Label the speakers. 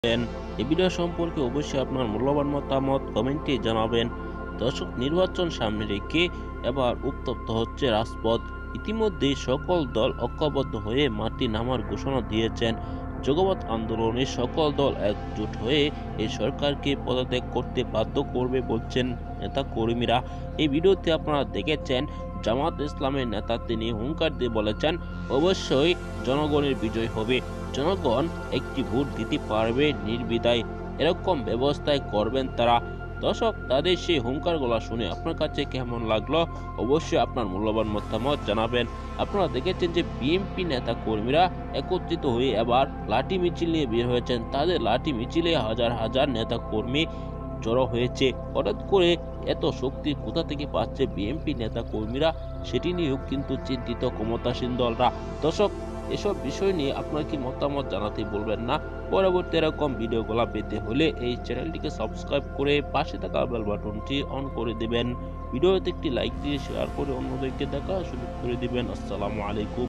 Speaker 1: এই ভিডিও সম্পর্কে অবশ্যই আপনার মূল্যবান মতামত কমেন্টে জানাবেন। দর্শক, নির্বাচন সামনে রেখে এবার উত্তপ্ত হচ্ছে রাজপথ। ইতিমধ্যে সকল দল ঐক্যবদ্ধ হয়ে মাঠে নামার ঘোষণা দিয়েছেন। যুগপৎ আন্দোলনে সকল দল একজোট হয়ে এই সরকারকে পদত্যাগ করতে বাধ্য করবে বলছেন নেতা কর্মীরা। এই ভিডিওতে আপনারা দেখেছেন জামাত ইসলামের নেতা তিনি হুঙ্কার দিয়ে বলেছেন, অবশ্যই জনগণের বিজয় হবে, জনগণ একটি ভোট দিতে পারবে নির্বিধায়, এরকম ব্যবস্থায় করবেন তারা। দর্শক, তাদের সেই হুঙ্কারগুলো শুনে আপনার কাছে কেমন লাগলো অবশ্যই আপনার মূল্যবান মতামত জানাবেন। আপনারা দেখেছেন যে বিএনপি নেতা কর্মীরা একত্রিত হয়ে এবার লাঠি মিছিল নিয়ে বের হয়েছেন। তাদের লাঠি মিছিলে হাজার হাজার নেতা কর্মী জড়ো হয়েছে। হঠাৎ করে এত শক্তি কোথা থেকে পাচ্ছে বিএনপি নেতা কর্মীরা, সেটি নিয়েও কিন্তু চিন্তিত ক্ষমতাসীন দলরা। দর্শক, এসব বিষয় নিয়ে আপনার কি মতামত জানাতে বলবেন না। পরবর্তী এরকম ভিডিওগুলো পেতে হলে এই চ্যানেলটিকে সাবস্ক্রাইব করে পাশে থাকা বেল বাটনটি অন করে দিবেন। ভিডিওতে একটি লাইক দিয়ে শেয়ার করে অন্যদেরকে দেখার সুযোগ করে দিবেন। আসসালামু আলাইকুম।